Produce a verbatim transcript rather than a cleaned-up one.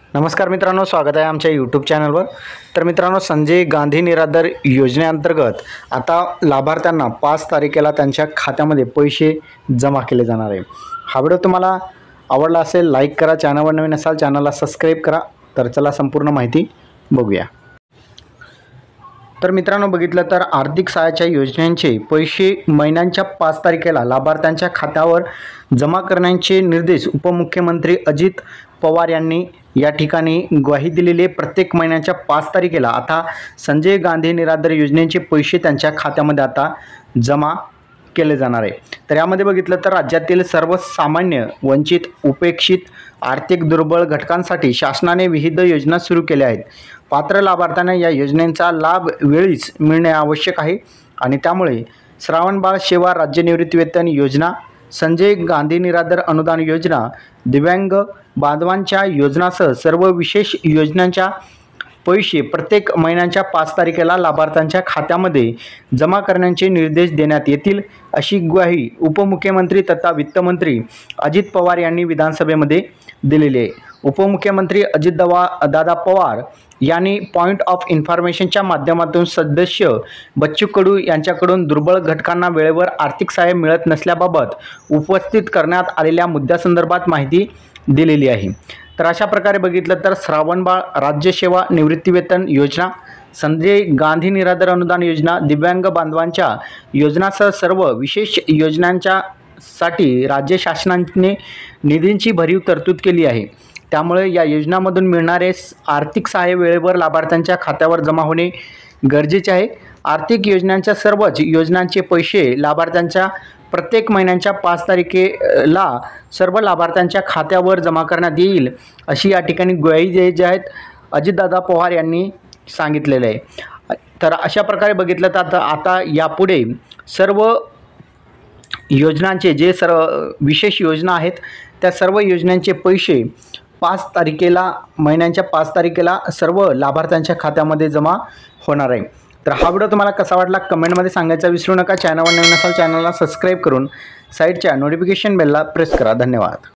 नमस्कार मित्रांनो, स्वागत आहे आमच्या यूट्यूब चॅनलवर। तर मित्रांनो, संजय गांधी निराधार योजनेअंतर्गत आता लाभार्थ्यांना पाच तारखेला त्यांच्या खात्यामध्ये पैसे जमा केले जाणार आहे। हा व्हिडिओ तुम्हाला आवडला असेल लाईक करा, चॅनलवर नवीन असाल चॅनलला सबस्क्राइब करा। तर चला संपूर्ण माहिती बघूया। तर मित्रांनो, बघितलं तर आर्थिक सहाय्याच्या योजनांचे पैसे महिन्यांच्या पाच तारखेला लाभार्थ्यांच्या खात्यावर जमा करण्याचे निर्देश उपमुख्यमंत्री अजित पवार यांनी या ठिकाणी ग्वाही दिलेली आहे। प्रत्येक महिन्याच्या पाच तारखेला आता संजय गांधी निराधार योजनेचे पैसे त्यांच्या खात्यामध्ये आता जमा केले जाणार आहे। तर यामध्ये बघितलं तर राज्यातील सर्वसामान्य, वंचित, उपेक्षित, आर्थिक दुर्बल घटकांसाठी शासनाने विविध योजना सुरू केल्या आहेत। पात्र लाभार्थ्यांना या योजनेचा लाभ वेळीच मिळणे आवश्यक आहे आणि त्यामुळे श्रावणबाळ सेवा राज्य निवृत्तीवेतन योजना, संजय गांधी निराधार अनुदान योजना, दिव्यांग बांधवांच्या योजनासह सर्व विशेष योजनांच्या पैसे प्रत्येक महिन्याच्या पाच तारखेला लाभार्थ्यांच्या खात्यामध्ये जमा करण्याचे निर्देश देण्यात येतील, अशी ग्वाही उपमुख्यमंत्री तथा वित्तमंत्री अजित पवार यांनी विधानसभेमध्ये दिलेली आहे। उपमुख्यमंत्री अजित दादा पवार यांनी पॉइंट ऑफ इन्फॉर्मेशनच्या माध्यमातून सदस्य बच्चू कडू यांच्याकडून दुर्बल घटकांना वेळेवर आर्थिक सहाय्य मिळत नसल्याबाबत उपस्थित करण्यात आलेल्या मुद्द्यासंदर्भात माहिती दिलेली आहे। तर अशा प्रकारे बघितलं तर श्रावणबाळ राज्य सेवा निवृत्तीवेतन योजना, संजय गांधी निराधार अनुदान योजना, दिव्यांग बांधवांच्या योजनासह सर्व विशेष योजनांच्या साठी राज्य शासनाने निधींची भरीव तरतूद केली आहे। त्यामुळे या योजनांमधून मिळणारे आर्थिक सहाय्य वेळेवर लाभार्थ्यांच्या खात्यावर जमा होणे गरजेचे आहे। आर्थिक योजनांच्या सर्वच योजनांचे पैसे लाभार्थ्यांच्या प्रत्येक महिन्याच्या पाच तारखेला सर्व लाभार्थ्यांच्या खात्यावर जमा करण्यात येईल, अशी या ठिकाणी ग्वाही जे आहेत अजितदादा पवार यांनी सांगितलेले आहे। तर अशा प्रकारे बघितलं तर आता आता यापुढे सर्व योजनांचे जे सर्व विशेष योजना आहेत त्या सर्व योजनांचे पैसे पाच तारखेला महिन्यांच्या पाच तारखेला सर्व लाभार्थ्यांच्या खात्यामध्ये जमा होणार आहे। तर हा व्हिडिओ तुम्हाला कसा वाटला कमेंटमध्ये सांगायचा विसरू नका। चॅनलवर नवीन असाल चॅनलला सबस्क्राइब करून साईडच्या नोटिफिकेशन बेलला प्रेस करा। धन्यवाद।